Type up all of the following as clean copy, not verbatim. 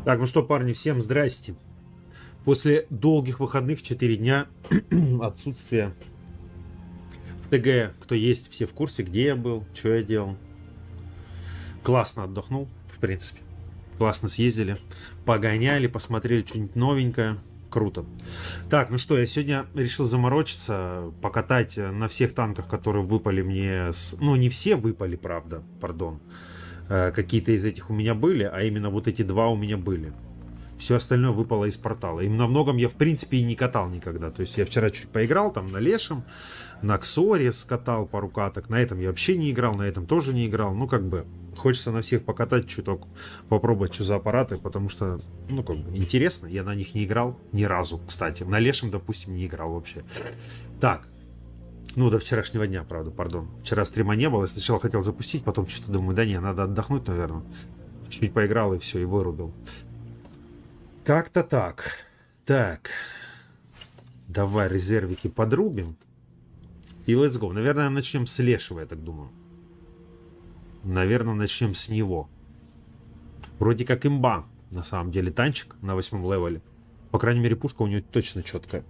Так, ну что, парни, всем здрасте. После долгих выходных, 4 дня отсутствия в ТГ, кто есть, все в курсе, где я был, что я делал. Классно отдохнул, в принципе. Классно съездили, погоняли, посмотрели что-нибудь новенькое. Круто. Так, ну что, я сегодня решил заморочиться, покатать на всех танках, которые выпали мне Ну, не все выпали, правда, пардон. Какие-то из этих у меня были, а именно вот эти два у меня были. Все остальное выпало из портала. И на многом я, в принципе, и не катал никогда. То есть я вчера чуть поиграл там на Лешем, на Ксоре скатал пару каток. На этом я вообще не играл, на этом тоже не играл. Ну, как бы, хочется на всех покатать чуток, попробовать, что за аппараты, потому что, ну, как бы, интересно. Я на них не играл ни разу, кстати. На Лешем, допустим, не играл вообще. Так. Ну, до вчерашнего дня, правда, пардон. Вчера стрима не было. Я сначала хотел запустить, потом что-то думаю, да не, надо отдохнуть, наверное. Чуть-чуть поиграл и все, и вырубил. Как-то так. Так. Давай резервики подрубим. И let's go. Наверное, начнем с Лешего, я так думаю. Наверное, начнем с него. Вроде как имба, на самом деле, танчик на 8 левеле. По крайней мере, пушка у него точно четкая.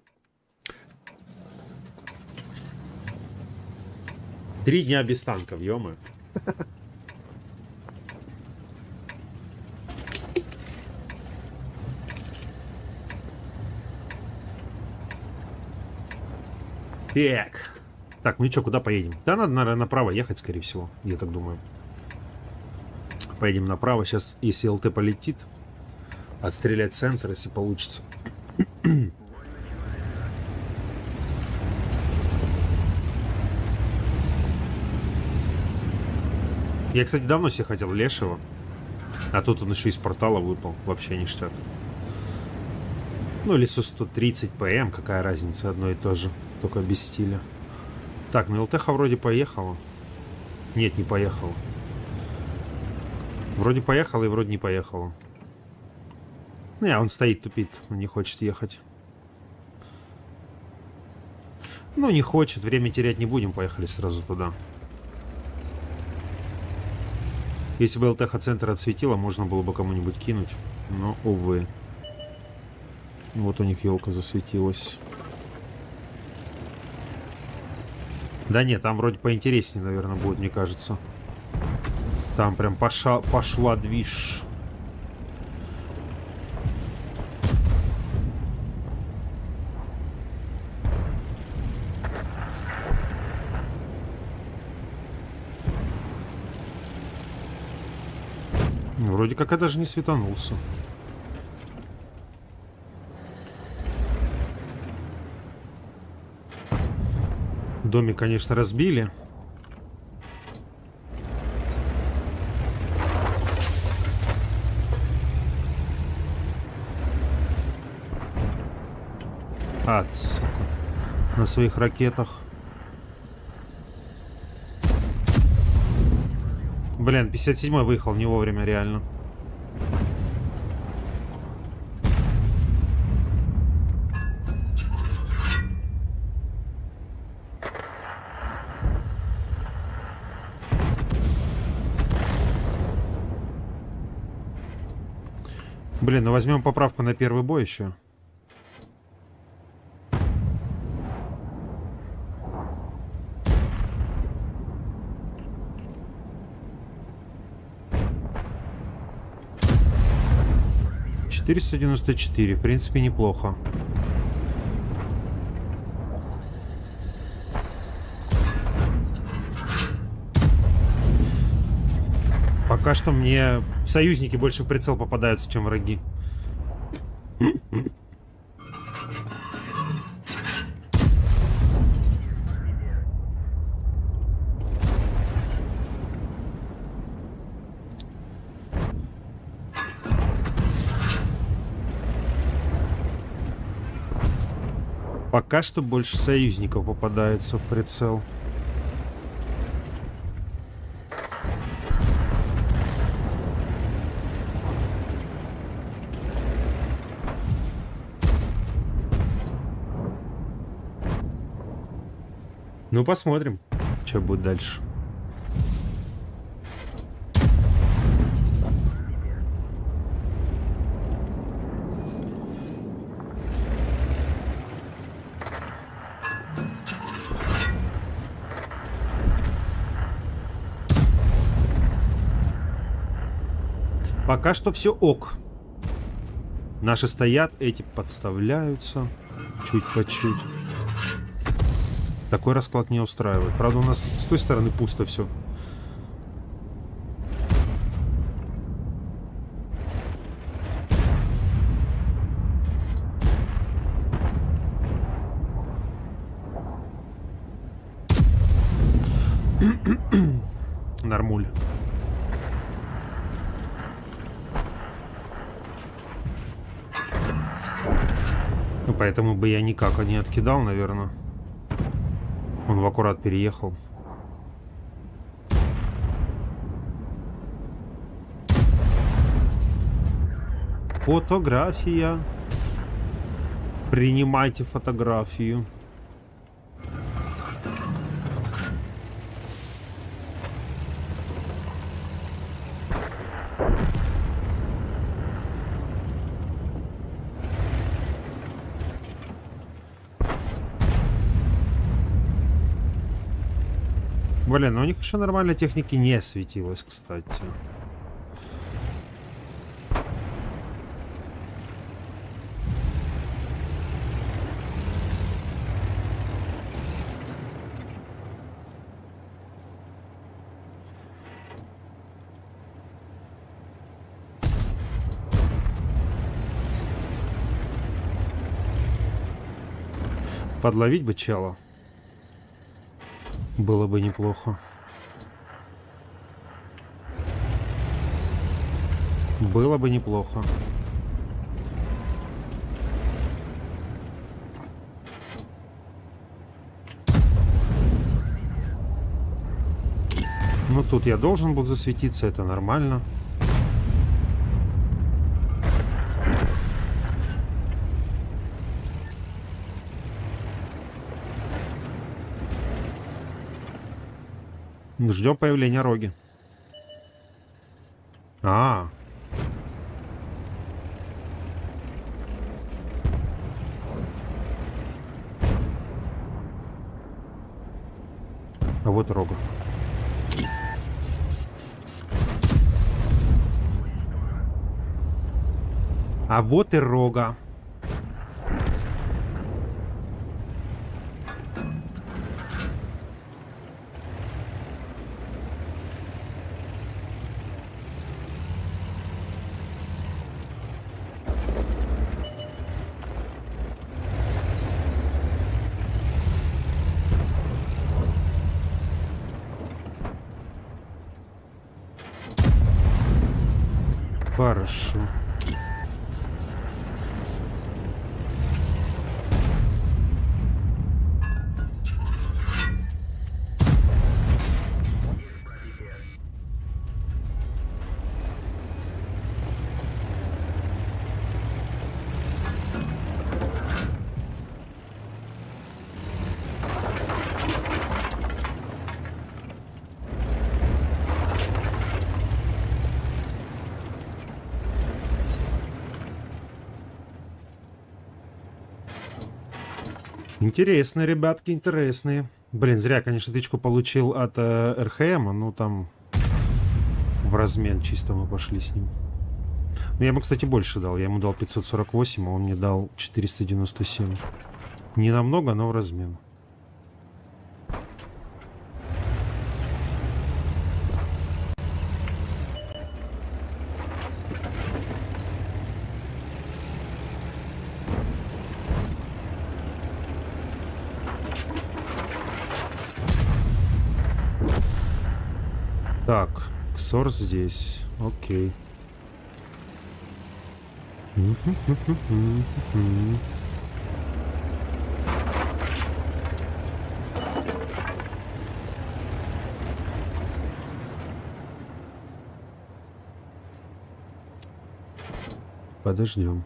Три дня без танков, ё-моё. Так. Так, ну и что, куда поедем? Да, надо, наверное, направо ехать, скорее всего. Я так думаю. Поедем направо. Сейчас, если ЛТ полетит, отстрелять центр, если получится. Я, кстати, давно себе хотел Лешего. А тут он еще из портала выпал. Вообще ништяк. Ну, или Су-130 ПМ. Какая разница, одно и то же. Только без стиля. Так, ну ЛТХ вроде поехала. Нет, не поехала. Вроде поехала и вроде не поехала. Не, он стоит, тупит. Он не хочет ехать. Ну, не хочет. Время терять не будем. Поехали сразу туда. Если бы ЛТХ-центр отсветило, можно было бы кому-нибудь кинуть. Но, увы. Вот у них елка засветилась. Да нет, там вроде поинтереснее, наверное, будет, мне кажется. Там прям пошла движ. Вроде как я даже не светанулся. Домик, конечно, разбили. Ад, сука. На своих ракетах. Блин, 57-й выехал не вовремя, реально. Блин, ну возьмем поправку на первый бой еще. $494, в принципе, неплохо. Пока что мне союзники больше в прицел попадаются, чем враги. Пока что больше союзников попадается в прицел. Ну, посмотрим, что будет дальше. Пока что все ок. Наши стоят, эти подставляются. Чуть по чуть. Такой расклад не устраивает. Правда, у нас с той стороны пусто все. Нормуль. Ну, поэтому бы я никак не откидал, наверное. Он в аккурат переехал. Фотография. Принимайте фотографию. Блин, ну у них еще нормально техники не светилось, кстати. Подловить бы чела. Было бы неплохо. Было бы неплохо. Ну, тут я должен был засветиться, это нормально. Ждем появления Роги. А вот Рога. А вот и Рога. Хорошо. Интересные, ребятки, интересные. Блин, зря, конечно, тычку получил от РХМа, но там в размен чисто мы пошли с ним. Ну, я ему, кстати, больше дал. Я ему дал 548, а он мне дал 497. Не намного, но в размен. Так, Ксор здесь. Окей. Подождем.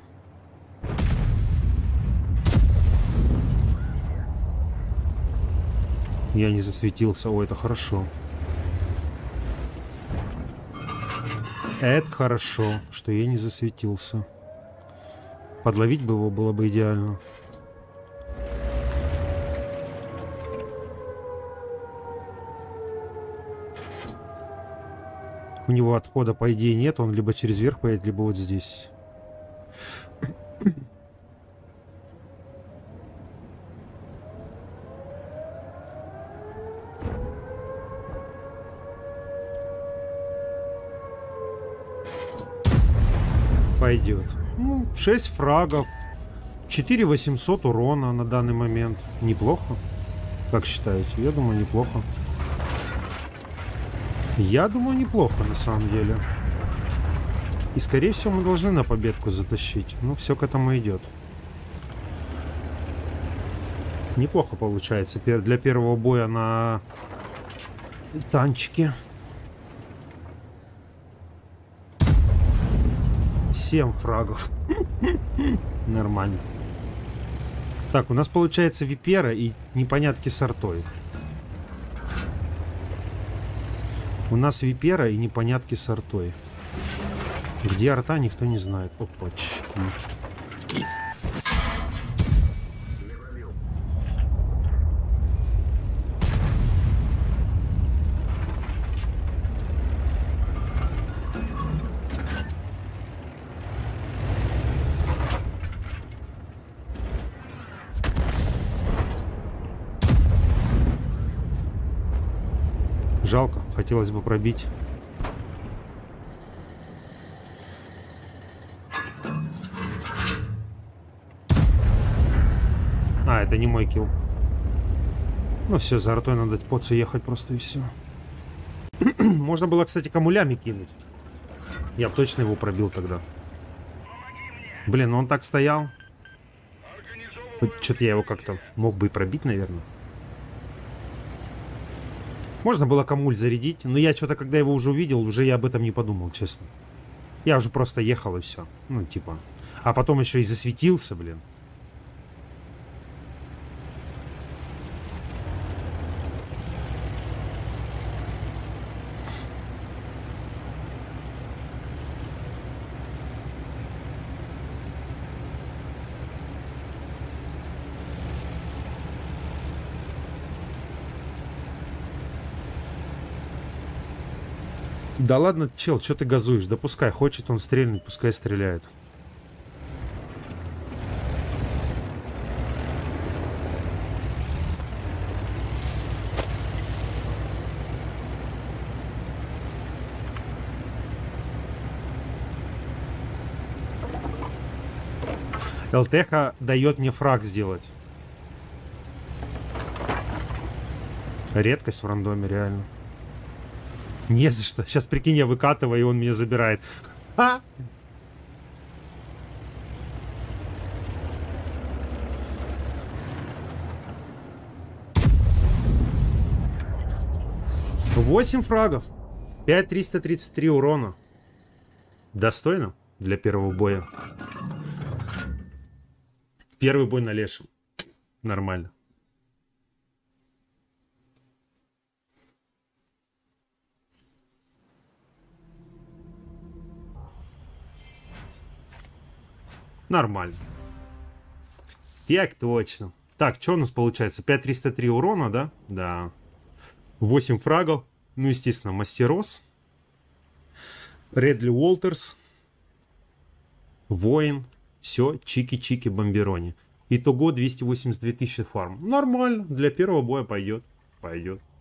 Я не засветился. О, это хорошо. Это хорошо, что я не засветился. Подловить бы его было бы идеально. У у него отхода, по идее, нет. Он либо через верх поедет, либо вот здесь. Пойдет. Ну, 6 фрагов. 4800 урона на данный момент. Неплохо. Как считаете? Я думаю, неплохо. Я думаю, неплохо на самом деле. И скорее всего мы должны на победку затащить. Ну, все к этому идет. Неплохо получается. Для первого боя на танчике. 7 фрагов. Нормально. Так, у нас получается Випера и непонятки с артой. У нас Випера и непонятки с артой. Где арта, никто не знает. Опачки. Жалко, хотелось бы пробить. А, это не мой килл. Ну все, за артой надо поцу ехать просто и все. Можно было, кстати, камулями кинуть. Я бы точно его пробил тогда. Блин, ну он так стоял. Что-то я его как-то мог бы и пробить, наверное. Можно было камуль зарядить, но я что-то, когда его уже увидел, уже я об этом не подумал, честно. Я уже просто ехал и все. Ну, типа. А потом еще и засветился, блин. Да ладно, чел, что ты газуешь? Да пускай, хочет он стрельнуть, пускай стреляет. ЛТХ дает мне фраг сделать. Редкость в рандоме, реально. Не за что. Сейчас, прикинь, я выкатываю, и он меня забирает. Ха! Восемь фрагов. 5333 урона. Достойно для первого боя. Первый бой на лешем. Нормально. Нормально. Так точно. Так, что у нас получается? 5303 урона, да? Да. 8 фрагов. Ну, естественно, Мастерос. Редли Уолтерс. Воин. Все, чики-чики бомберони. Итого 282 тысячи фарм. Нормально. Для первого боя пойдет. Пойдет.